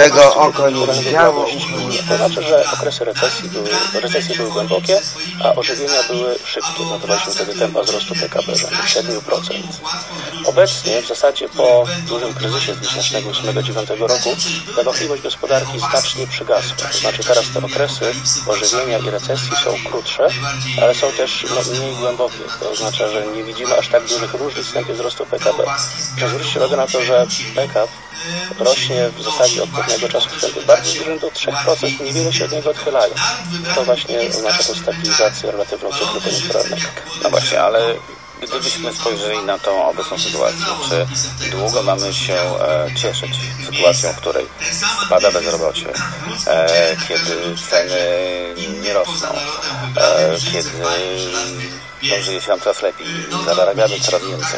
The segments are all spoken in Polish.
czego oko nie widziało. To znaczy, że okresy recesji były głębokie, a ożywienia były szybkie. Notowaliśmy wtedy tempa wzrostu PKB rzędu 7%. Obecnie w zasadzie po dużym kryzysie z 2008-2009 roku ta wahliwość gospodarki znacznie przygasła. To znaczy teraz te okresy ożywienia i recesji są krótsze, ale są też mniej głębokie. To oznacza, że nie widzimy aż tak dużych różnic w tempie wzrostu PKB. Zwróćcie uwagę na to, że PKB rośnie w zasadzie od pewnego czasu w tempie bardzo dużym do 3%, niewiele się od niego odchylając. To właśnie oznacza tę stabilizację relatywną cyklu koniunkturalnego. No właśnie, ale gdybyśmy spojrzeli na tą obecną sytuację, czy długo mamy się cieszyć sytuacją, w której spada bezrobocie, kiedy ceny nie rosną, kiedy żyje się nam coraz lepiej, zarabiamy coraz więcej.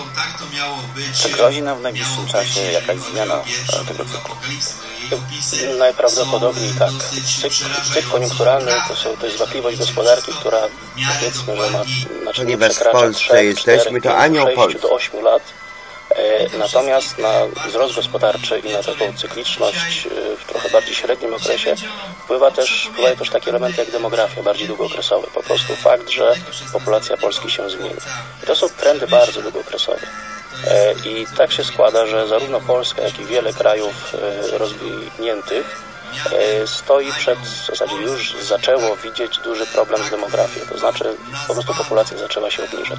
Czy grozi nam w najbliższym czasie jakaś zmiana tego cyklu? Najprawdopodobniej tak. Cykl koniunkturalny to jest wahliwość gospodarki, która powiedzmy, że ma Ponieważ w Polsce jesteśmy, to anioł Polski. do 8 lat. Natomiast na wzrost gospodarczy i na taką cykliczność w trochę bardziej średnim okresie wpływają też takie elementy jak demografia, bardziej długookresowe. Po prostu fakt, że populacja Polski się zmienia. I to są trendy bardzo długookresowe. I tak się składa, że zarówno Polska, jak i wiele krajów rozwinięttych stoi w zasadzie już zaczęło widzieć duży problem z demografią, to znaczy po prostu populacja zaczęła się obniżać.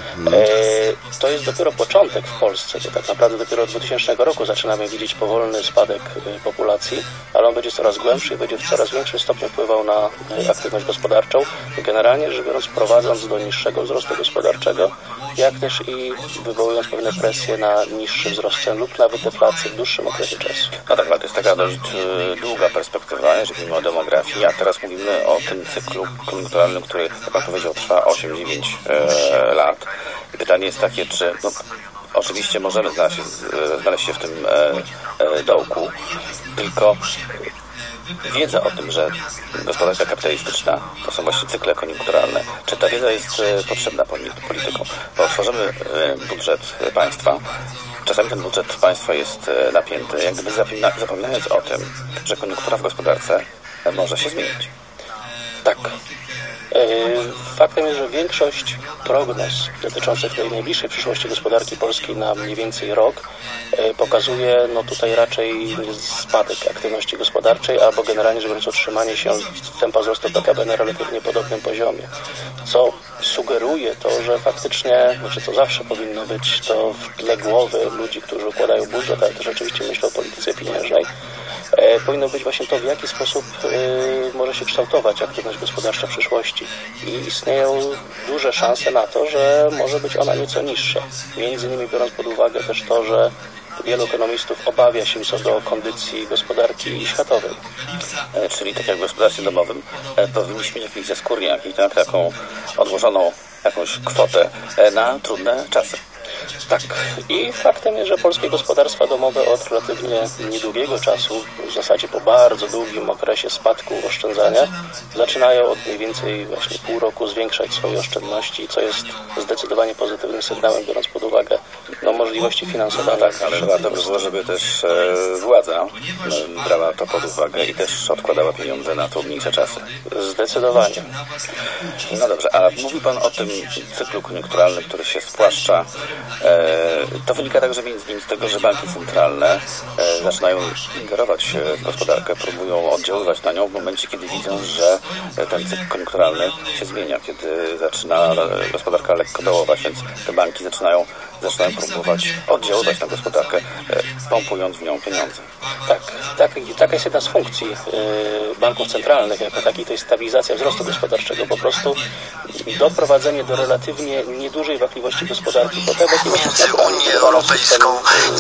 To jest dopiero początek w Polsce, bo tak naprawdę dopiero od 2000 roku zaczynamy widzieć powolny spadek populacji, ale on będzie coraz głębszy i będzie w coraz większym stopniu wpływał na aktywność gospodarczą, generalnie rzecz biorąc prowadząc do niższego wzrostu gospodarczego, jak też i wywołując pewne presje na niższy wzrost cen lub nawet deflację w dłuższym okresie czasu. No tak, ale to jest taka dość długa perspektywa, jeżeli mówimy o demografii, a teraz mówimy o tym cyklu koniunkturalnym, który, jak pan powiedział, trwa 8-9 lat. I pytanie jest takie, czy oczywiście możemy znaleźć się w tym dołku, tylko wiedza o tym, że gospodarka kapitalistyczna to są właśnie cykle koniunkturalne. Czy ta wiedza jest potrzebna politykom? Bo otworzymy budżet państwa. Czasami ten budżet państwa jest napięty, jak gdyby zapominając o tym, że koniunktura w gospodarce może się zmienić. Tak. Faktem jest, że większość prognoz dotyczących tej najbliższej przyszłości gospodarki polskiej na mniej więcej rok pokazuje tutaj raczej spadek aktywności gospodarczej albo generalnie rzecz biorąc utrzymanie się tempa wzrostu PKB na relatywnie podobnym poziomie, co sugeruje to, że faktycznie, co zawsze powinno być, to w tle głowy ludzi, którzy układają budżet, ale też rzeczywiście myślą o polityce pieniężnej, powinno być właśnie to, w jaki sposób może się kształtować aktywność gospodarcza w przyszłości. I istnieją duże szanse na to, że może być ona nieco niższa. Między innymi biorąc pod uwagę też to, że wielu ekonomistów obawia się co do kondycji gospodarki światowej. Czyli tak jak w gospodarstwie domowym powinniśmy mieć jakiś zaskórniak i taką odłożoną jakąś kwotę na trudne czasy. Tak. I faktem jest, że polskie gospodarstwa domowe od relatywnie niedługiego czasu, w zasadzie po bardzo długim okresie spadku oszczędzania, zaczynają od mniej więcej właśnie pół roku zwiększać swoje oszczędności, co jest zdecydowanie pozytywnym sygnałem, biorąc pod uwagę możliwości finansowe. No tak, ale warto by było, żeby też władza brała to pod uwagę i też odkładała pieniądze na trudniejsze czasy. Zdecydowanie. No dobrze, a mówi pan o tym cyklu koniunkturalnym, który się spłaszcza. To wynika także między innymi z tego, że banki centralne zaczynają ingerować w gospodarkę, próbują oddziaływać na nią w momencie, kiedy widzą, że ten cykl koniunkturalny się zmienia, kiedy zaczyna gospodarka lekko dołować, więc te banki zaczynają próbować oddziaływać na gospodarkę, pompując w nią pieniądze. Taka jest jedna z funkcji banków centralnych jako takiej, to jest stabilizacja wzrostu gospodarczego, po prostu doprowadzenie do relatywnie niedużej wahliwości gospodarki. Między Unią Europejską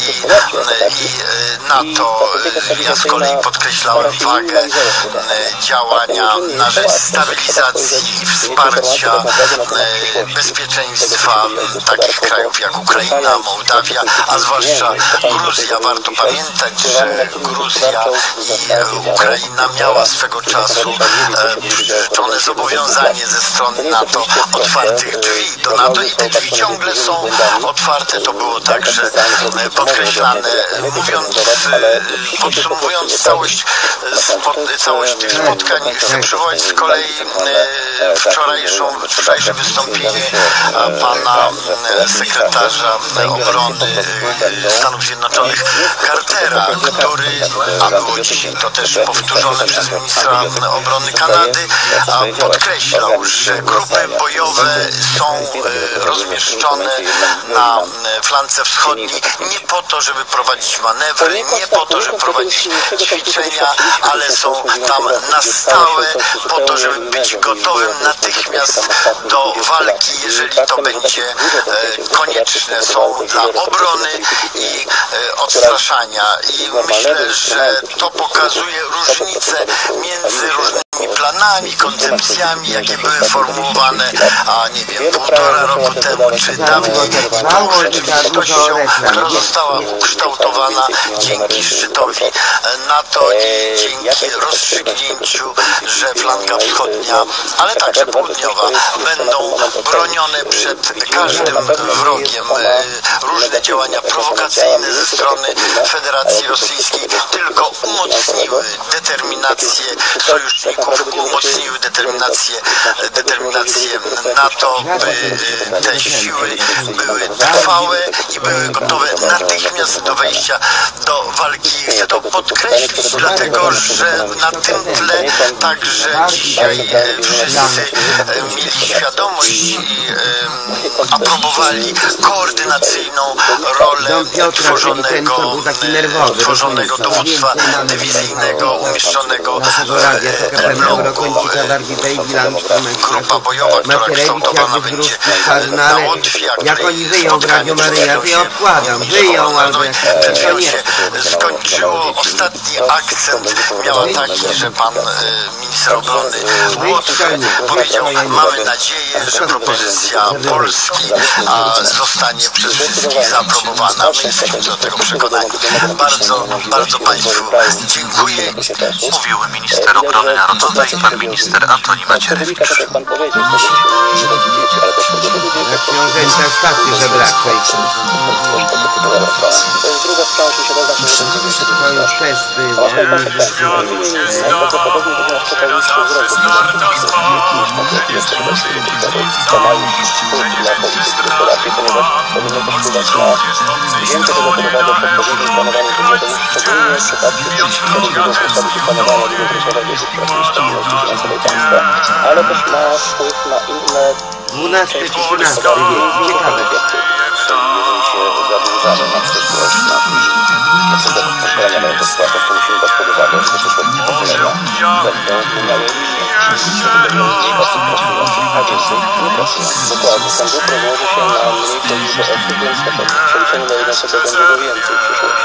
i NATO ja z kolei podkreślałem wagę działania na rzecz stabilizacji i wsparcia bezpieczeństwa takich krajów jak Ukraina, Mołdawia, a zwłaszcza Gruzja. Warto pamiętać, że Gruzja i Ukraina miała swego czasu przyrzeczone zobowiązanie ze strony NATO otwartych drzwi do NATO i te drzwi ciągle są otwarte. To było także podkreślane. Mówiąc, podsumowując całość tych spotkań, chcę przywołać z kolei wczorajsze wystąpienie pana sekretarza obrony Stanów Zjednoczonych Cartera, który, a było dzisiaj to też powtórzone przez ministra obrony Kanady, podkreślał, że grupy bojowe są rozmieszczone na flance wschodniej nie po to, żeby prowadzić manewry, nie po to, żeby prowadzić ćwiczenia, ale są tam na stałe po to, żeby być gotowym natychmiast do walki, jeżeli to będzie konieczne. Są dla obrony i odstraszania. I myślę, że to pokazuje różnicę między różnymi planami, koncepcjami, jakie były formułowane, a nie wiem, 1,5 roku temu, czy dawniej, z tą rzeczywistością, która została ukształtowana dzięki szczytowi NATO i dzięki rozstrzygnięciu, że flanka wschodnia, ale także południowa będą bronione przed każdym wrogiem. Różne działania prowokacyjne ze strony Federacji Rosyjskiej tylko umocniły determinację sojuszników, umocniły determinację NATO, by te siły były trwałe i były gotowe natychmiast do wejścia do walki. Chcę to podkreślić, dlatego że na tym tle także dzisiaj wszyscy mieli świadomość i aprobowali koordynacyjną rolę tworzonego dowództwa dywizyjnego umieszczonego w Elblągu. Grupa bojowa, która kształtowana będzie na Łotwie, a której spotkanie przed chwilą się skończyło. Ostatni akcent miała taki, że pan minister obrony Łotwy powiedział: mamy nadzieję, że propozycja Polski zostanie przez wszystkich zaaprobowana. My jesteśmy do tego przekonani. Bardzo Państwu dziękuję. Mówił minister obrony narodowej, pan minister Antoni Macierewicz. Książęta stacji żebraczej. To już też było. ale też ma wpływ na inne 12 czy 13 ciekawe. Zadłużamy na przyszłość, na przykład pokolenia będą spłacać, to musimy brać pod uwagę, że przyszłe pokolenia będą miały mniej osób pracujących, a więcej nie pracujących. Dokładnie, ten dług rozłoży się na mniejszą liczbę osób, więc tak jak przeliczenie na jedną osobę będzie go więcej w przyszłości.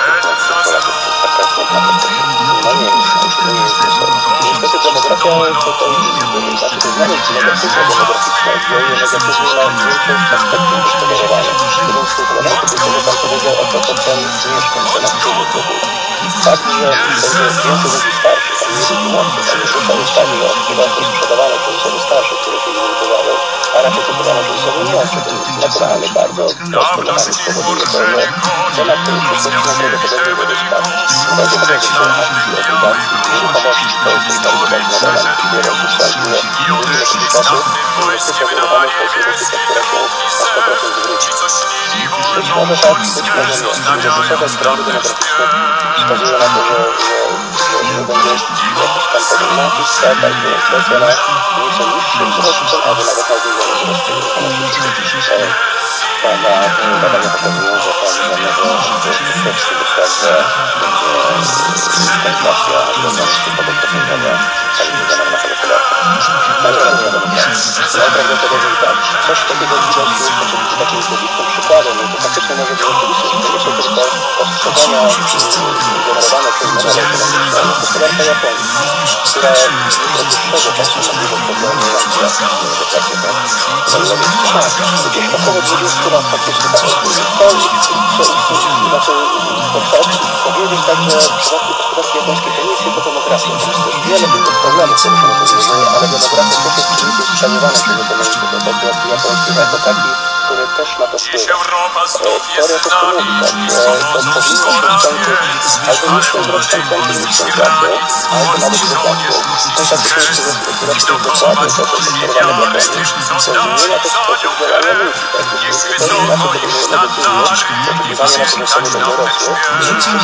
No nie jest, to nie jest wesoło. Niestety demografia tutaj, znaczy to znaleźć negatywna demograficzna oddziałuje negatywnie na większość aspektów gospodarowania. Jeden z tych elementów jest to, że pan powiedział o propos cen mieszkań, cenach przyjemnych. Fakt, że będzie więcej ludzi starszych, a nie ludzi młodszych, a nie dusza jest taki, że osoby sprzedawane przez osoby starsze, które się nie wychowały, a raczej kupowane przez osoby młodsze. To jest naturalny, bardzo prosty mechanizm powoduje to, że cena, której przyszłości najprawdopodobniej będzie spadać. Będzie to będzie obligacji, nieruchomości, to jest bardzo ważny element, który rozstrzygnie różne rezultaty, inwestycja wyruchomowa to jest inwestycja, która się na 100% zwróci. Być może tak, być może nie. Wysokość trendy demograficzne wskazuje na to, że będzie jakiś tam pewien nacisk, tak, albo presja na nieco niższy wzrost cen, albo nawet na zniżenie wzrostu nieruchomości. Badania pokazują, że w przyszłości wystaw, że będzie inflacja związana z stopą procentową stabilizowana nasza gospodarka. Najprawdopodobniej tak. Coś takiego widać w takim publicznym przykładem. I to faktycznie może być oczywiście, że to nie są tylko postrzegania generowane przez modele ekonomiczne. Gospodarka taka Japonia, która tego czasu możliwość pobrania gdzieś około 20 lat faktycznie powiedzieć tak, że w przypadku gospodarki japońskiej to nie jest tylko demografia. To jest też wiele innych problemów, które się rozwiązują, ale demografia też jest czynnikiem skalowanym przez ekonomiczny gospodarki japońskiej jako taki, który też na to wpływa. Teoria też to mówi, tak, że to powinno się skończyć albo niskim wzrostem cen niską inflacją, albo nawet deflacją. Są takie punkty, które są dokładnie to, co jest obserwowane w Japonii, to zmienia też sposób działania ludzi. Tak, jeśli to inaczej podejmujemy decyzje, oczekiwania na to, że ceny będą rosły,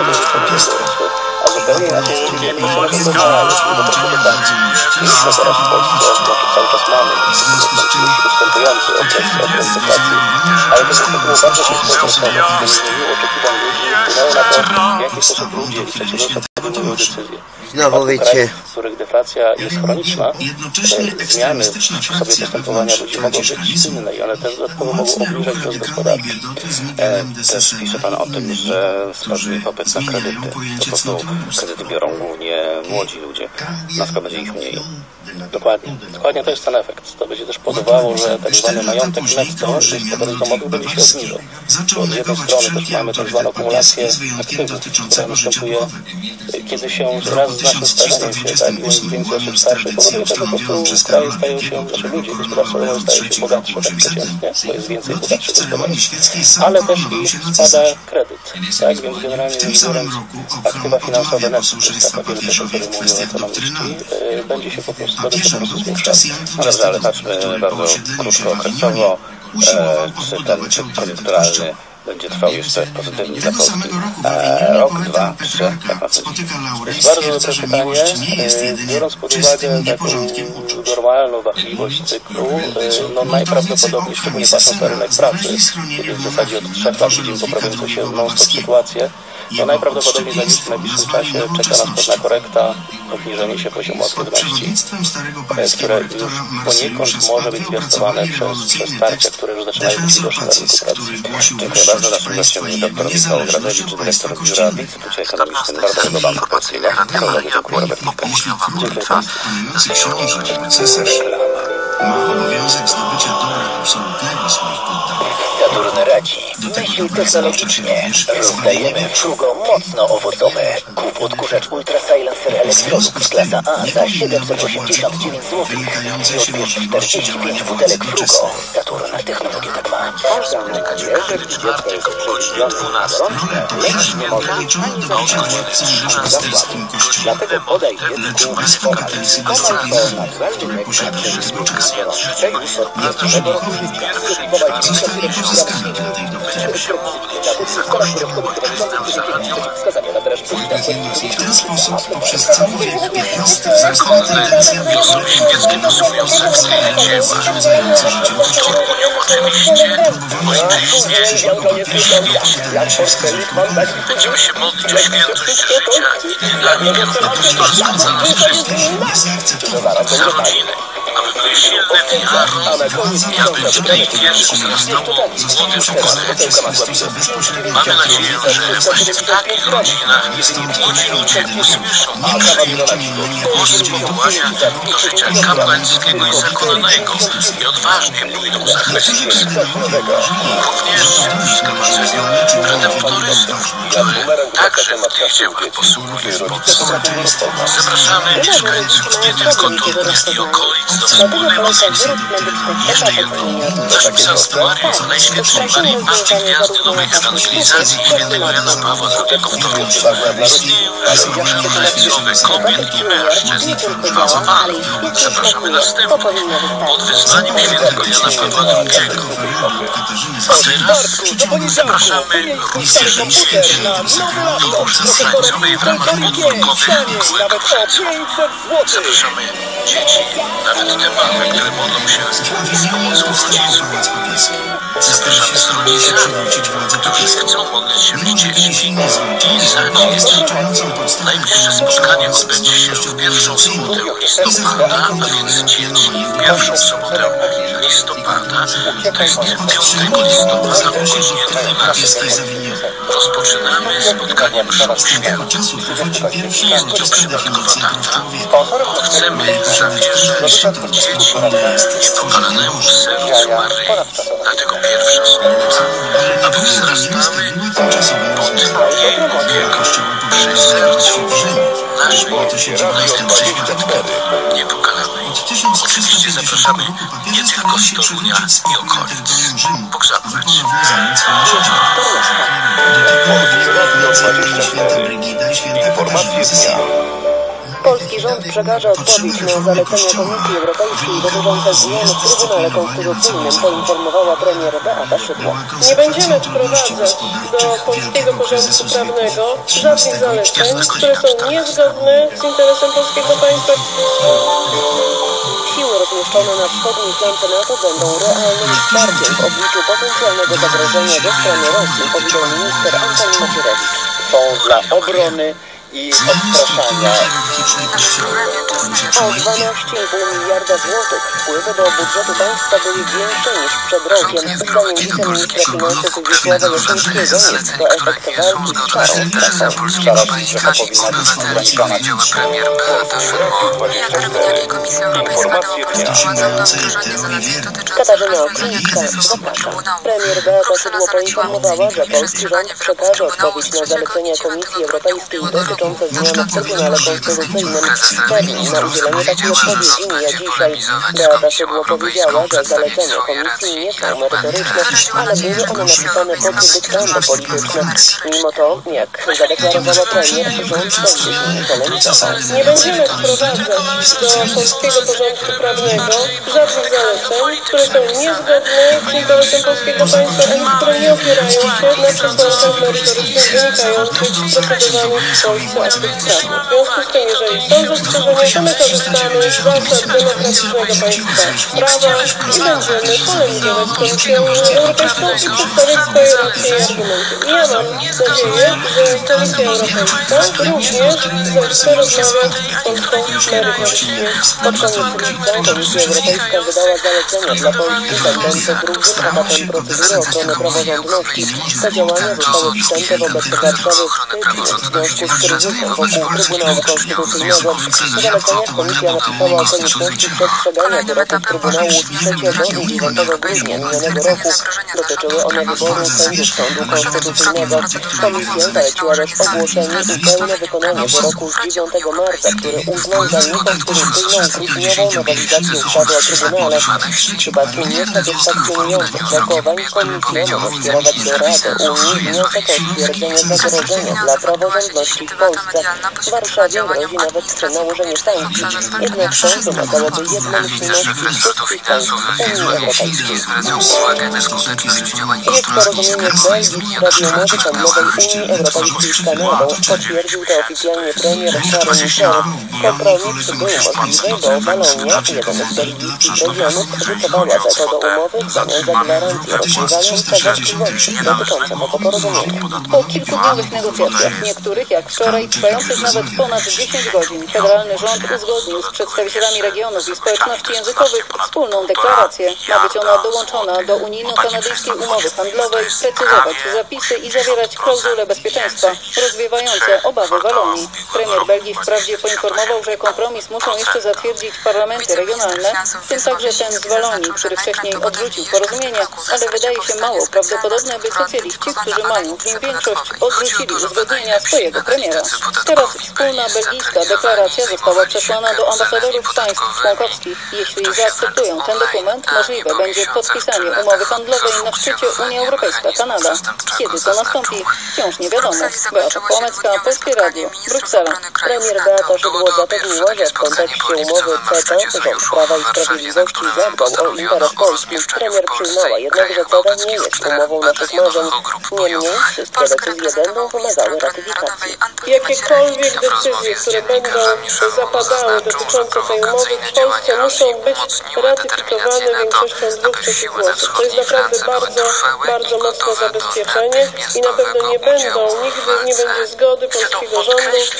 a zupełnie inaczej wiemy, że one będą malać, bo to się tak mieliśmy teraz w Polsce, znaczy cały czas mamy ustępujący okres inflacji, ale to jest było bardzo szybko, nie zmieniło oczekiwań ludzi, wpłynęło na to, w jaki sposób ludzie i przedsiębiorstwa podejmują decyzje. Znowu wiecie, w których deflacja jest chroniczna, zmiany w sposobie postępowania ludzi mogą być inne i one też dodatkowo mogą obniżać wzrost gospodarczy. Też pisze Pan o tym, że spadnie popyt na kredyty. Po prostu kredyty biorą głównie młodzi ludzie. Na przykład będzie ich mniej. Dokładnie to jest ten efekt. To będzie też powodowało, że tak zwany majątek netto gospodarstw domowych będzie się obniżał. Bo z jednej strony też mamy tak zwaną akumulację aktywów, która następuje, kiedy się wraz z naszym starzeniem się, tak, więcej osób starszych, powoduje to, że po prostu kraje stają się, znaczy ludzie, gospodarstwa domowe stają się bogatsze, tak przeciętnie, bo jest więcej bogatszych gospodarstw. Ale też i spada kredyt, tak, więc generalnie rzecz biorąc, aktywa finansowe netto, to jest taka wielka, o której mówią ekonomiści, będzie się po prostu zwiększać. No dobrze, ale patrzmy bardzo krótkookresowo, czy ten cykl koniunkturalny będzie trwał jeszcze pozytywnie dla Polski. Rok, 2, 3, jak na to To jest bardzo dobre pytanie. Biorąc pod uwagę taką normalną wahliwość cyklu, no najprawdopodobniej, szczególnie patrząc na rynek pracy, kiedy w zasadzie od 3 lat widzimy poprawiającą się non-stop sytuację, to najprawdopodobniej w najbliższym czasie czeka nas pewna korekta, obniżenie się poziomu aktywności, które już poniekąd może być zwiastowane przez starcia, które już zaczynają być widoczne na rynku pracy. Dziękuję bardzo. Naszym gościem jest dr Michał Gradewicz, dyrektor biura w Instytucie Ekonomicznym Narodowego Banku Polskiego. Dziękuję bardzo. Ma obowiązek zdobycia dobra absolutnego swoich poddanych. Saturn radzi. Myśl technologicznie. Rozdajemy Frugo mocno owocowe. Kup odkurzacz Ultra Silencer Electrolux klasa A za 789 zł. I odbierz 45 butelek Frugo. Saturn technologię tak ma. Dlatego podaj dziecku które posiada bezpieczeństwo. Warto, żeby chować zostali pozyskani dla tej doktryny. I w ten sposób poprzez cały wiek XV wzrosła tendencja Świeckie posługujące w stylu dzieła. zarządzające życiem Unią oczywiście, będziemy się modlić o świętość życia i opiekę apostolską za nas wszystkich, za rodziny, aby były silne wiarą i aby tutaj wierszy wzrastało młode pokolenie. Mamy nadzieję, że właśnie w takich rodzinach młodzi ludzie usłyszą i przyjmą głos powołania do życia kapłańskiego i zakonnego i odważnie pójdą za Chrystusem. Również w zgromadzeniu redemptoryzmu, które także w tych dziełach posługuje z pomocą. Zapraszamy mieszkańców nie tylko Turków i okolic do wspólnej modlitwy. Jeszcze jedno. Nasz psalm Mariusz Najświętszej Marii Matki Gwiazdy Nowej Ewangelizacji Świętego Jana Pawła II w Toruniu istnieją zgromadzone zdrowe kobiet i mężczyzn chwałowano. Zapraszamy następnie pod wyznaniem Świętego Jana Pawła II. A teraz zapraszamy również dzieci do różnorodzeniowej w ramach podwórkowych kółek chrzestnych. Zapraszamy dzieci, nawet te małe, które modlą się z pomocą rodziców. Zapraszamy z rodzicami, którzy chcą modlić się z dziećmi i za dzieci. Najbliższe spotkanie odbędzie się w pierwszą sobotę listopada, a więc dzieci w pierwszą sobotę listopada, to jest 5 listopada o godzinie 12. Rozpoczynamy spotkaniem szumnie. Pierwszy jest to przypadkowa data. Chcemy zawierzyć dzieci niepokalanemu sercu Maryi. Dlatego pierwsza słowa. A my wzrastamy pod Bogiem przy sercu naszej najlepszej świadkowej niepokalanej. Oczywiście zapraszamy nie tylko z Torunia i okolic. Bóg zapłać. Informacje dnia. Polski rząd przekaże odpowiedź na zalecenia Komisji Europejskiej dotyczące zmian w Trybunale Konstytucyjnym, poinformowała premier Beata Szydło. Nie będziemy wprowadzać do polskiego porządku prawnego żadnych zaleceń, które są niezgodne z interesem polskiego państwa. Siły rozmieszczone na wschodniej flance NATO będą realnym wsparciem w obliczu potencjalnego zagrożenia ze strony Rosji, powiedział minister Antoni Macierewicz. Są dla obrony i odstraszania. O 12,5 miliarda złotych wpływy do budżetu państwa były większe niż przed rokiem. Zdaniem wiceministra finansów Wiesława Jaszyńskiego jest to efekt walki z szarą strefą. Polskiego Państwa Obywatelskiego działa premier Beata Szydło. Jak Rumunia i Komisja Europejska doprowadzą do wdrożenia zaleceń dotyczących Katarzyna Oklińska zaprasza. Premier Beata Szydło poinformowała, że polski rząd przekaże odpowiedź na zalecenia Komisji Europejskiej dotyczące zmian w Trybunale Konstytucyjnym. Termin na udzielenie takiej odpowiedzi mija dzisiaj. Beata Szydło powiedziała, że zalecenia Komisji nie są merytoryczne, ale były one napisane pod dyktando polityczne. Mimo to, jak zadeklarowała premier, rząd będzie się nie polemizował. Nie będziemy wprowadzać do polskiego porządku prawnego żadnych zaleceń, które są niezgodne z interesem polskiego państwa ani które nie opierają się na przesłankach merytorycznych wynikających z procedowanych w Polsce aktów prawnych. W związku z tym, jeżeli są zastrzeżenia, to my korzystamy z zasad demokratycznego państwa prawa i będziemy polemizować z Komisją Europejską i przedstawiać swoje racje i argumenty. I ja mam nadzieję, że Komisja Europejska również zechce rozmawiać z Polską merytorycznie. Pod koniec lipca Komisja Europejska wydała zalecenia dla Polski będące drugim etapem procedury ochrony praworządności. Te działania zostały wszczęte wobec Warszawy w styczniu w związku z kryzysem wokół Trybunału Konstytucyjnego. W zaleceniach Komisja napisała o konieczności przestrzegania wyroków Trybunału z 3 i 9 grudnia minionego roku. Dotyczyły one wyboru sędziów Sądu Konstytucyjnego. Komisja zaleciła też ogłoszenie i pełne wykonanie wyroku z 9 marca, który uznał za niekonstytucyjną grudniową nowelizację ustawy o Trybunale. W przypadku niesatysfakcjonujących zachowań Komisja może skierować do Rady Unii wniosek o stwierdzenie zagrożenia dla praworządności w Polsce. Warszawie grozi nawet nałożenie sankcji, jednak to wymagałoby jednomyślności wszystkich państw Unii Europejskiej. Jest porozumienie w Belgii w sprawie umowy handlowej Unii Europejskiej z Kanadą. Potwierdził to oficjalnie premier Charles Michel. Kompromis był możliwy, bo Walonia, jeden z belgijskich regionów, wycofała weto do umowy w zamian za gwarancję rozwiewające wątpliwości dotyczące tego porozumienia. Po kilkudniowych negocjacjach, niektórych jak wczoraj, trwających nawet ponad 10 godzin, federalny rząd uzgodnił z przedstawicielami regionów i społeczności językowych wspólną deklarację. Ma być ona dołączona do unijno-kanadyjskiej umowy handlowej, precyzować zapisy i zawierać klauzule bezpieczeństwa rozwiewające obawy Walonii. Premier Belgii wprawdzie poinformował, że kompromis muszą jeszcze zatwierdzić parlamenty regionalne, w tym także ten z Walonii, który wcześniej odrzucił porozumienie, ale wydaje się mało prawdopodobne, by socjaliści, którzy mają w nim większość, odrzucili uzgodnienia swojego premiera. Teraz wspólna belgijska deklaracja została przesłana do ambasadorów państw członkowskich. Jeśli zaakceptują ten dokument, możliwe będzie podpisanie umowy handlowej na szczycie Unia Europejska-Kanada. Kiedy to nastąpi, wciąż nie wiadomo. Beata Kłamecka, Polskie Radio, Bruksela. Premier Beata Szydło zapewniła, że w kontekście umowy CETA rząd Prawa i Sprawiedliwości zadbał o interes Polski. Premier przyznała jednak, że CETA nie jest umową naszych marzeń. Niemniej wszystkie decyzje będą wymagały ratyfikacji. Jakiekolwiek decyzje, które będą zapadały dotyczące tej umowy w Polsce, muszą być ratyfikowane większością 2/3 głosów. To jest naprawdę bardzo mocne zabezpieczenie i na pewno nigdy nie będzie zgody polskiego rządu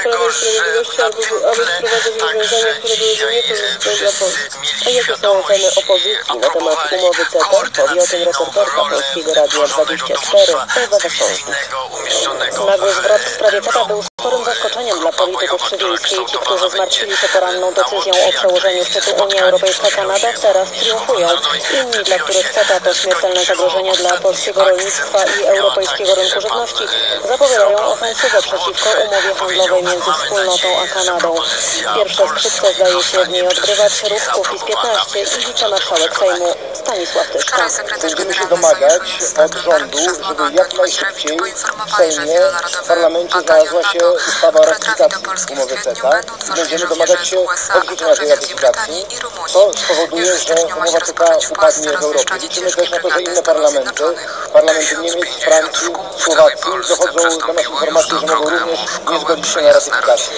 Prawa i Sprawiedliwości, aby wprowadzać rozwiązania, które byłyby niekorzystne dla Polski. A jakie są oceny opozycji na temat umowy CETA? Powie o tym reporterka Polskiego Radia 24 Ewa Wesołownik. Nagły zwrot w sprawie CETA był sporym zaskoczeniem dla polityków szywińskiej. Ci, którzy zmartwili się poranną decyzją o przełożeniu szczytu Unia Europejska-Kanada, teraz triumfują. Inni, dla których CETA to śmiertelne zagrożenie dla polskiego rolnictwa i europejskiego rynku żywności, zapowiadają ofensywę przeciwko umowie handlowej między wspólnotą a Kanadą. Pierwsze skrzypce zdaje się w niej odgrywać ruch Kukiz15 i wicemarszałek Sejmu Stanisław Tyszka. Będziemy się domagać od rządu, żeby jak najszybciej w Sejmie, w parlamencie znalazła się ustawa o ratyfikacji umowy CETA i będziemy domagać się odrzucenia tej ratyfikacji. To spowoduje, że umowa CETA upadnie w Europie. Liczymy też na to, że inne parlamenty Niemiec, Francji, Słowacji dochodzą do nas informacji, że mogą również nie zgodzić się na ratyfikację.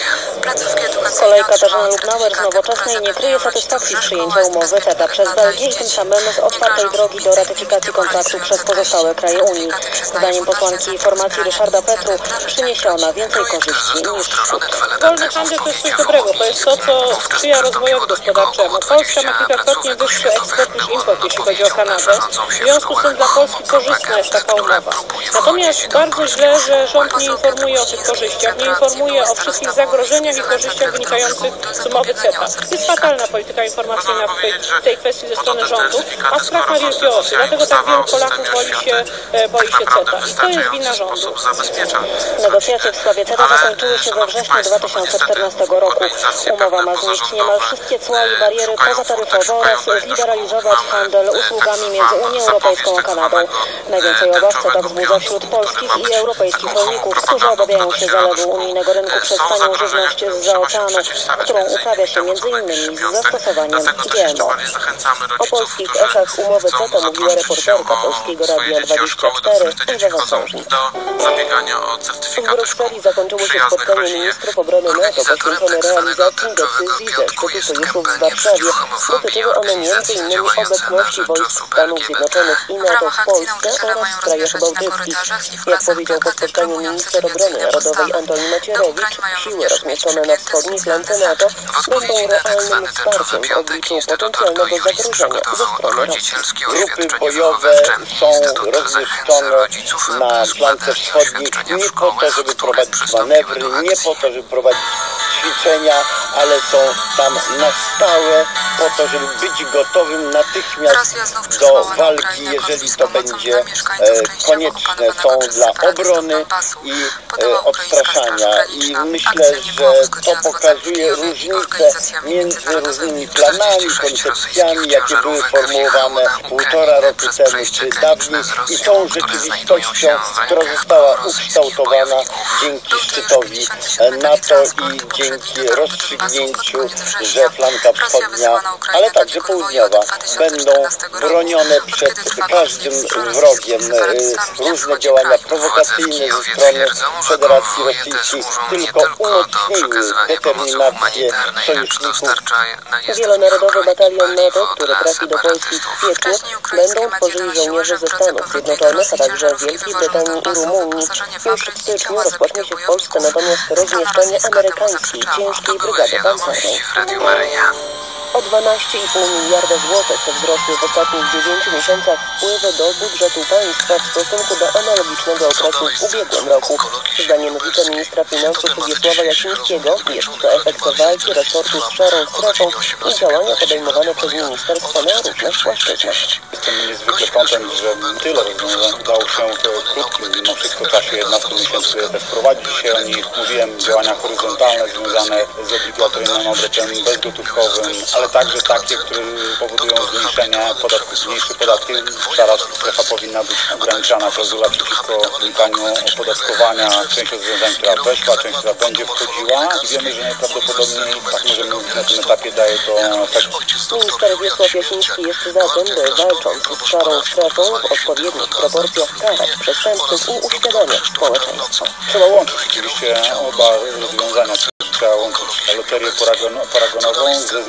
Z kolei Katarzyna Lubnauer z Nowoczesnej nie kryje satysfakcji z przyjęcia umowy CETA przez Belgię i tym samym z otwartej drogi do ratyfikacji kontraktu przez pozostałe kraje Unii. Zdaniem posłanki formacji Ryszarda Petru przyniesie ona więcej korzyści niż szkód. Wolny handel to jest coś dobrego. To jest to, co sprzyja rozwojowi gospodarczemu. Polska ma kilkakrotnie wyższy eksport niż import, jeśli chodzi o Kanadę. W związku z tym dla Polski korzystna jest taka umowa. Natomiast bardzo źle, że rząd nie informuje o tych korzyściach, nie informuje o wszystkich zagrożeniach i korzyściach wynikających z umowy CETA. Jest fatalna polityka informacyjna w tej kwestii ze strony rządu, a strach ma wielkie oczy. Dlatego tak wielu Polaków boi się CETA. I to jest wina rządu. Negocjacje w sprawie CETA zakończyły się we wrześniu 2014 roku. Umowa ma znieść niemal wszystkie cła i bariery pozataryfowe oraz zliberalizować handel usługami między Unią Europejską a Kanadą. Najwięcej obaw CETA wzbudza wśród polskich i europejskich rolników, którzy obawiają się zalewu unijnego rynku przez tanią żywność zza oceanu, którą uprawia się m.in. z zastosowaniem GMO. O polskich echach umowy CETA mówiła reporterka Polskiego Radia 24 Ewa Wesołownik. W Brukseli zakończyło się spotkanie ministrów obrony NATO poświęcone realizacji decyzji ze szczytu sojuszów w Warszawie. Dotyczyły one m.in. obecności wojsk Stanów Zjednoczonych i NATO w Polsce oraz w krajach bałtyckich. Jak powiedział po spotkaniu minister obrony narodowej Antoni Macierewicz, siły rozmieszczone na wschodniej flance NATO będą realnym wsparciem w obliczu potencjalnego zagrożenia ze strony Rosji. Grupy bojowe są rozmieszczone na flance wschodniej nie po to, żeby prowadzić manewry, nie po to, żeby prowadzić ćwiczenia, ale są tam na stałe po to, żeby być gotowym natychmiast do walki, jeżeli to będzie konieczne. Są dla obrony i odstraszania. I myślę, że to pokazuje różnicę między różnymi planami, koncepcjami, jakie były formułowane 1,5 roku temu czy dawniej i tą rzeczywistością, która została ukształtowana dzięki szczytowi NATO i dzięki rozstrzygnięciu, że flanka wschodnia, ale także południowa będą bronione przed każdym wrogiem. Różne działania prowokacyjne ze strony Federacji Rosyjskiej tylko umocniły determinację sojuszników. Wielonarodowy batalion NATO, który trafi do Polski w kwietniu, będą tworzyli żołnierze ze Stanów Zjednoczonych, a także Wielkiej Brytanii i Rumunii. Już w styczniu rozpocznie się w Polsce natomiast rozmieszczenie amerykańskiej ciężkiej brygady pancernej. O 12,5 miliarda złotych wzrosły w ostatnich 9 miesiącach wpływy do budżetu państwa w stosunku do analogicznego okresu w ubiegłym roku. Zdaniem wiceministra finansów Wiesława Jasińskiego jest to efekt walki resortu z szarą strefą i działania podejmowane przez ministerstwo na różnych płaszczyznach. Jestem niezwykle kontent, że tyle rozwiązań udało się w krótkim, mimo wszystko czasie 11 miesięcy wprowadzić. Dzisiaj o nich mówiłem, działania horyzontalne związane z obligatoryjnym obrotem bezgotówkowym, ale także takie, które powodują zmniejszenie podatków. Mniejsze podatki, szara strefa powinna być ograniczana, klauzula przeciwko unikaniu opodatkowania, część rozwiązań, która weszła, część, która będzie wchodziła i wiemy, że najprawdopodobniej, tak możemy mówić na tym etapie, daje to efekt. Minister Wiesław Jasiński jest za tym, by walcząc z szarą strefą w odpowiednich proporcjach karać przestępców i uświadamiać społeczeństwo. Trzeba łączyć oczywiście oba rozwiązania. Trzeba łączyć loterię paragonową ze zmianą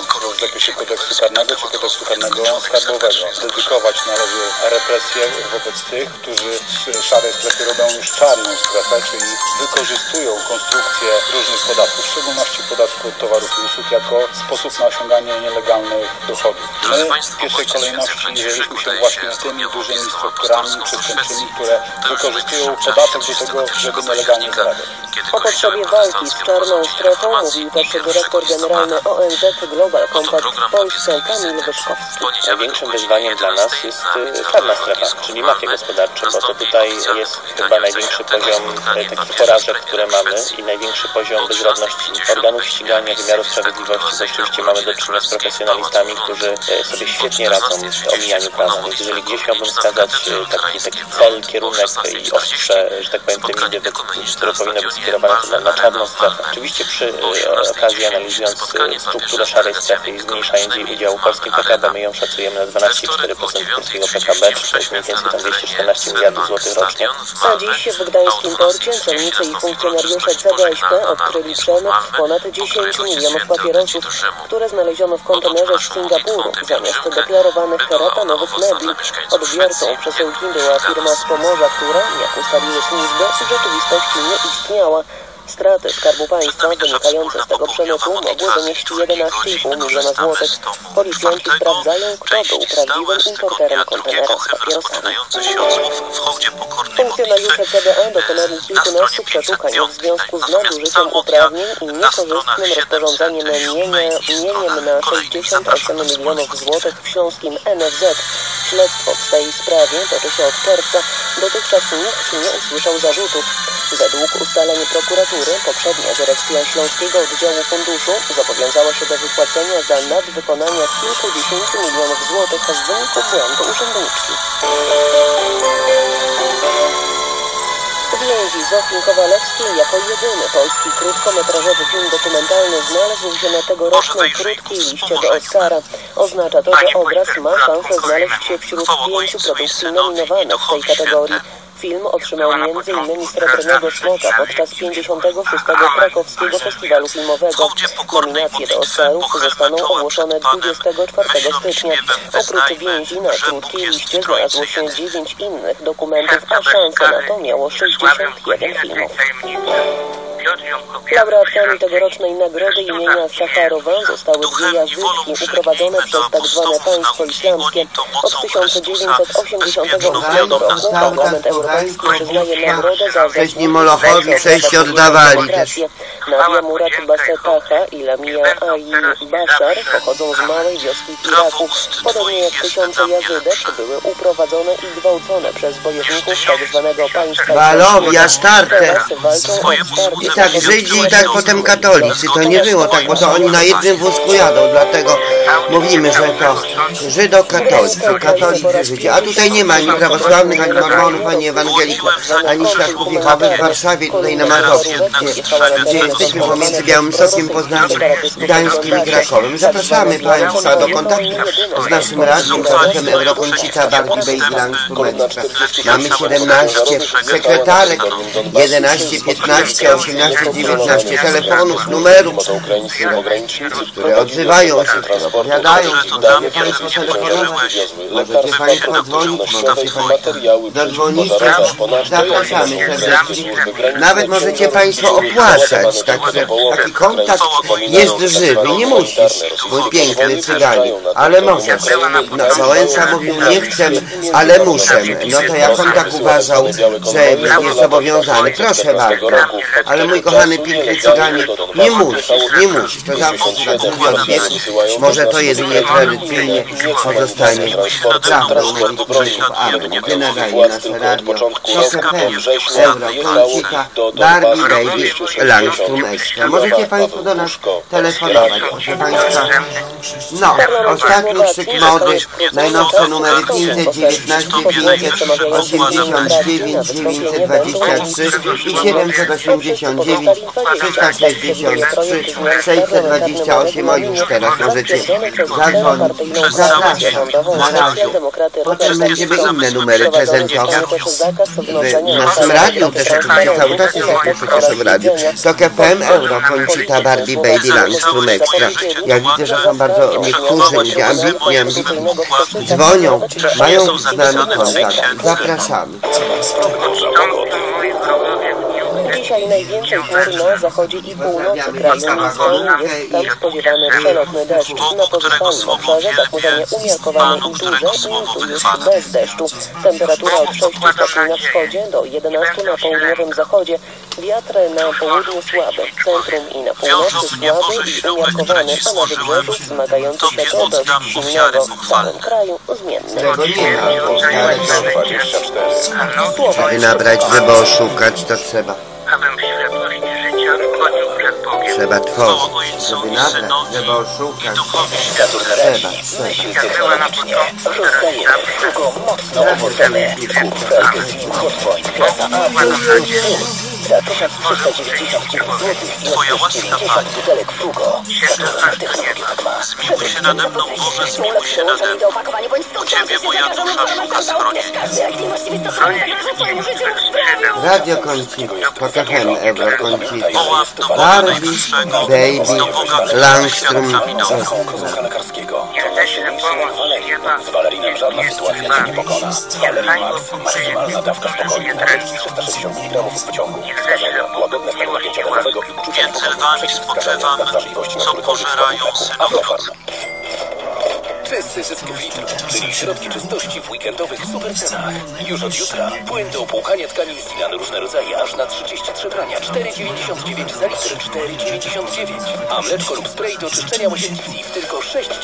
w zakresie kodeksu karnego czy kodeksu karnego skarbowego. Dedykować należy represję wobec tych, którzy w szarej strefie robią już czarną strefę, czyli wykorzystują konstrukcję różnych podatków, w szczególności podatku od towarów i usług, jako sposób na osiąganie nielegalnych dochodów. My w pierwszej kolejności mierzyliśmy się właśnie z tymi dużymi strukturami przestępczymi, które wykorzystują podatek do tego, żeby nielegalnie zarabiać. O potrzebie walki z czarną strefą mówił też dyrektor generalny ONZ Global Compact w Polsce Kamil Wyszkowski. Największym wyzwaniem dla nas jest czarna strefa, czyli mafie gospodarcze, bo to tutaj jest chyba największy poziom takich porażek, które mamy i największy poziom bezradności organów ścigania, wymiaru sprawiedliwości, bo oczywiście mamy do czynienia z profesjonalistami, którzy sobie świetnie radzą w omijaniu prawa. Więc jeżeli gdzieś miałbym wskazać taki cel, kierunek i ostrze, że tak powiem, tyrmidy, które powinny być skierowane na czarną strefę. Oczywiście przy okazji analizując strukturę szarej strefy i zmniejszając jej udział w polskim PKB, my ją szacujemy na 12,4% polskiego PKB, czy coś mniej więcej tam 214 miliardów złotych rocznie. A dziś w gdańskim porcie celnicy i funkcjonariusze CBŚP odkryli przemyt w ponad 10 milionów papierosów, które znaleziono w kontenerze z Singapuru. Zamiast deklarowanych karatonowych mebli odbiorcą przesyłki była firma z Pomorza, która, jak ustaliły służby, w rzeczywistości nie istniała. Straty Skarbu Państwa wynikające z tego przemytu mogły wynieść 11,5 miliona złotych. Policjanci sprawdzają, kto był prawdziwym importerem kontenera z papierosami. Funkcjonariusze CBA dokonali kilkunastu przeszukań w związku z nadużyciem uprawnień i niekorzystnym rozporządzeniem mieniem na 68 milionów złotych w śląskim NFZ. Śledztwo w tej sprawie toczy się od czerwca. Dotychczas nikt nie usłyszał zarzutów. Według ustaleń prokuratury poprzednia dyrekcja Śląskiego Oddziału Funduszu zobowiązała się do wypłacenia za nadwykonania kilkudziesięciu milionów złotych w wyniku błędu urzędniczki. Więzi Zofii Kowalewskiej jako jedyny polski krótkometrażowy film dokumentalny znalazł się na tegorocznej krótkiej liście do Oscara. Oznacza to, że obraz ma szansę znaleźć się wśród 5 produkcji nominowanych w tej kategorii. Film otrzymał m.in. Srebrnego Smoka podczas 56. Krakowskiego Festiwalu Filmowego. Nominacje do Oscarów zostaną ogłoszone 24 stycznia. Oprócz Więzi na krótkiej liście znalazło się 9 innych dokumentów, a szansę na to miało 61 filmów. Laureatkami tegorocznej nagrody imienia Sacharowa zostały 2 jazyki uprowadzone przez tzw. państwo islamskie. Od 1988 roku Parlament Europejski przyznaje nagrodę za 6 Molochowi, 6 oddawali też. Nadia Murat Basetaha i Lamia Ayin Bashar pochodzą z małej wioski w Iraku. Podobnie jak tysiące Jazydek były uprowadzone i gwałcone przez bojowników tzw. państwa. Walowi, Asztarkę. Teraz walczą o wsparcie. I tak Żydzi i tak potem katolicy. To nie było tak, bo to oni na jednym wózku jadą, dlatego mówimy, że to Żydokatolicy, katolicy Żydzi. A tutaj nie ma ani prawosławnych, ani mormonów, ani ewangelików, ani świadków Jehowy w Warszawie, tutaj na Mazowszu, gdzie jesteśmy pomiędzy Białymstokiem, Poznaniem, Gdańskim i Krakowem. Zapraszamy Państwa do kontaktu z naszym radiem, razem Eurokoncita, Barki, Bejzlang, Stumeczka. Mamy 17 sekretarek, 11, 15, 18, 19 telefonów, numerów, które odzywają się, które opowiadają się. Możecie Państwo telefonować, możecie Państwo dzwonić, możecie Państwo zadzwonić. Zapraszamy serdecznie. Nawet możecie Państwo opłacać, także taki kontakt jest żywy. Nie musisz, mój piękny Cyganie, ale możesz. No, Wałęsa mówił, nie chcę, ale muszę. No to jak on tak uważał, że jest zobowiązany? Proszę bardzo. Ale mój kochany, piękny Cyganie, nie musisz. To zawsze tak mówi od wieku. Może to jedynie tradycyjnie pozostanie prawdą największych armii. Gdy nadaje nasze radio, to Eurokoncita, Barbie, Baby, Langstrom Extra. Możecie Państwo do nas telefonować, proszę Państwa. No, ostatni krzyk mody, najnowsze numery 519, 589, 923 i 789, 363, 628, a już teraz możecie prowadzony przez Zadzwoń. partyjną koalicję rządową Na w razie. krześle demokraty Potem Roberta będziemy Fico. inne numery Wprowadzony prezentować. zostanie też zakaz wnoszenia W naszym radiu też oczywiście cały czas jest proszę w radiu. Tok FM, Euro, Koncita, Barbie, Baby, Langstrom Extra. Ja widzę, że są bardzo niektórzy ludzie ambitni, dzwonią, mają z nami kontakt. Zapraszamy. Dzisiaj najwięcej chmur na zachodzie i północy kraju. Miejscami jest tam spodziewany przelotny deszcz. Na pozostałym obszarze zachmurzenie umiarkowane i duże i już bez deszczu. Temperatura od 6 stopni na wschodzie do 11 na południowym zachodzie. Wiatr na południu słaby, w centrum i na północy słaby i umiarkowany, a na wybrzeżu wzmagający się do dość silnego. W całym kraju zmienny. Tego nie ma. Żeby nabrać, żeby oszukać, to trzeba. Trzeba tworzyć, żeby nabrać, żeby oszukać. Trzeba. Za 1399 zł Twoja łaska, Panie. butelek Frugo. Technologia tak ma. Zmiłuj się nade mną, Boże, zmiłuj się nade mną. U Ciebie moja dusza szuka schronienia. Radio Koncita, Tok FM, Euro, Koncita, Wołam do Boga Barbie, Najwyższego, Baby, do Boga Langstrom. Konkursu lekarskiego. Z Walerinem żadna sytuacja cię nie pokona. Valerin Max. Maksymalna dawka spokoju. 360 mg w pociągu. Wskazania. Łagodne stanu napięcia nerwowego i uczucia Między lwami spoczywam, co pożerają synów. Czysty zysk w litr, czyli środki czystości w weekendowych supercenach. Już od jutra płyn do opłukania tkanin Silan różne rodzaje aż na 33 prania 4,99 za litr 4,99. A mleczko lub spray do czyszczenia łazienki Ziv tylko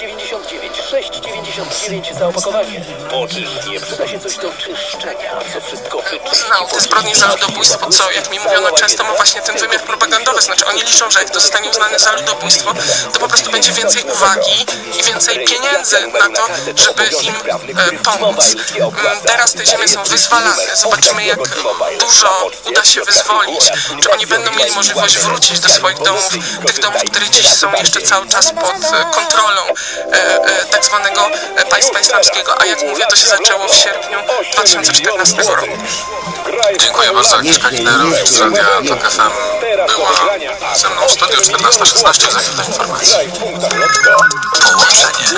6,99 za opakowanie. Poczysz, nie przyda się coś do czyszczenia, co wszystko Uznał te zbrodnie za ludobójstwo, co jak mi mówiono często ma właśnie ten wymiar propagandowy. Znaczy oni liczą, że jak to zostanie uznane za ludobójstwo, to po prostu będzie więcej uwagi i więcej pieniędzy na to, żeby im pomóc. Teraz te ziemie są wyzwalane. Zobaczymy, jak dużo uda się wyzwolić. Czy oni będą mieli możliwość wrócić do swoich domów, tych domów, które dziś są jeszcze cały czas pod kontrolą tak zwanego państwa islamskiego. A jak mówię, to się zaczęło w sierpniu 2014 roku. Dziękuję bardzo. Agnieszka Liderowicz z Radia Tok FM była ze mną w studiu 14:16 za chwilę informacji. Połączenie.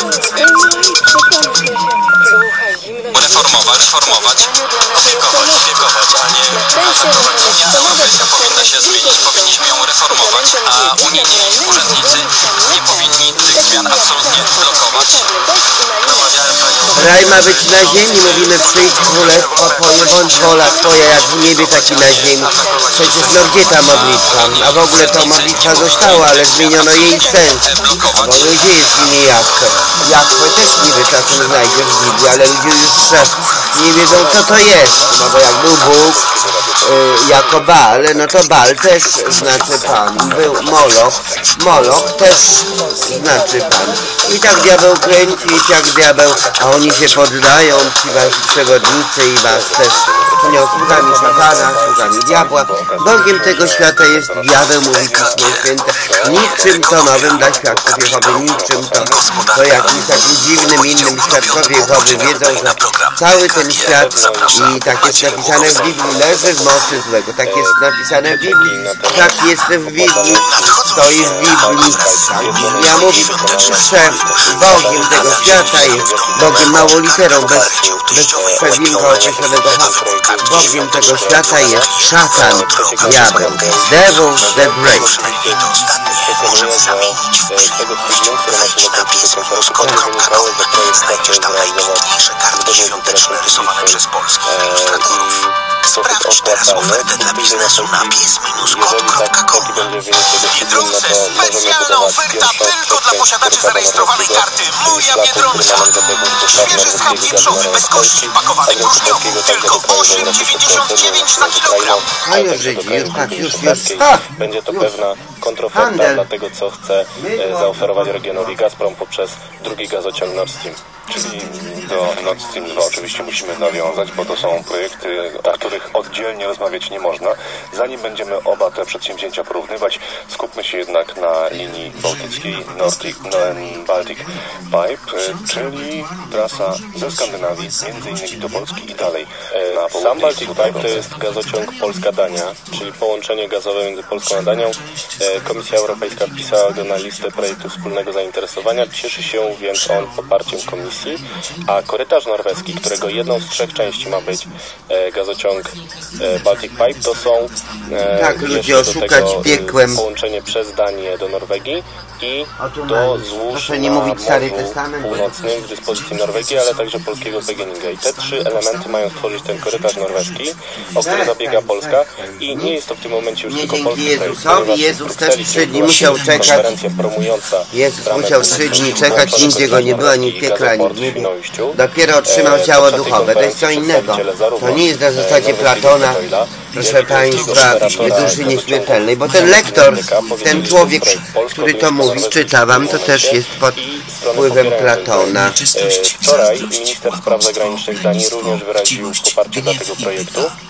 Reformować, opiekować, a nie narzekać. Unia Europejska powinna się zmienić, powinniśmy ją reformować, a unijni urzędnicy nie powinni tych zmian absolutnie blokować. Namawiałem panią... Raj ma być na ziemi, mówimy przyjdź królestwo Twoje, bądź wola Twoja, jak w niebie, tak i na ziemi. Przecież no gdzie ta modlitwa? A w ogóle ta modlitwa została, ale zmieniono jej sens. Bo gdzie jest imię Jahwe? Jahwe też niby czasem znajdziesz w Biblii, ale ludzie już nie wiedzą co to jest. No bo jak był Bóg jako Baal, no to Baal też znaczy Pan. Był Moloch, Moloch też znaczy Pan. I tak diabeł kręci, i tak diabeł, a oni się poddają, ci wasi przewodnicy i was też czynią sługami szatana, sługami diabła. Bogiem tego świata jest diabeł, mówi Pismo Święte. Niczym to nowym dla świadków Jehowy, niczym to jakimś takim dziwnym innym świadkowie Jehowy wiedzą, że cały ten świat i tak jest napisane w Biblii, leży w mocy złego. Tak jest napisane w Biblii, tak jest w Biblii, stoi w Biblii. Tak Biblia mówi, że Bogiem tego świata jest Bogiem małą literą, bez przewinka określonego hasła. Bogiem tego świata jest szatan, diabeł, devil, the great. Możemy zamienić w przyjemność. Wejdź na biznesblog.com. Znajdziesz tam najpiękniejsze kartki świąteczne rysowane przez polskich ilustratorów. Sprawdź teraz ofertę dla biznesu na pies-kod.com. Biedronce specjalna oferta tylko dla posiadaczy zarejestrowanej karty Moja Biedronka. Świeży schab wieprzowy bez kości pakowany próżniowo. Tylko 8,99 za kilogram. A już Żydzi, już tak, już. Będzie to pewna kontroferta dla tego, co chce zaoferować regionowi Gazprom poprzez drugi gazociąg Nord Stream. Czyli do Nord Stream 2 oczywiście musimy nawiązać, bo to są projekty, o których oddzielnie rozmawiać nie można. Zanim będziemy oba te przedsięwzięcia porównywać, skupmy się jednak na linii bałtyckiej Baltic Pipe, czyli trasa ze Skandynawii, między innymi do Polski i dalej. Sam Baltic Pipe to jest gazociąg Polska-Dania, czyli połączenie gazowe między Polską a Danią. Komisja Europejska wpisała go na listę projektów wspólnego zainteresowania. Cieszy się więc on poparciem Komisji, a korytarz norweski, którego jedną z 3 części ma być gazociąg Baltic Pipe, to są tak, ludzie oszukać piekłem połączenie przez Danię do Norwegii i do złóż na Morzu Północnym w dyspozycji Norwegii, ale także polskiego PGNiG. I te 3 elementy mają stworzyć ten korytarz norweski, o który zabiega Polska, i nie jest to w tym momencie już tylko polski Jezusowi, Jezus też 3 dni musiał czekać. Jezus musiał 3 dni czekać, nigdzie go nie było, ani piekla, ani w niebie. Dopiero otrzymał ciało duchowe, to jest co innego. To nie jest na zasadzie Platona, proszę Państwa, duszy nieśmiertelnej, bo ten lektor, ten człowiek, który to mówi, czyta wam, to też jest pod wpływem Platona. Wczoraj minister spraw zagranicznych Danii również wyraził poparcie dla tego projektu.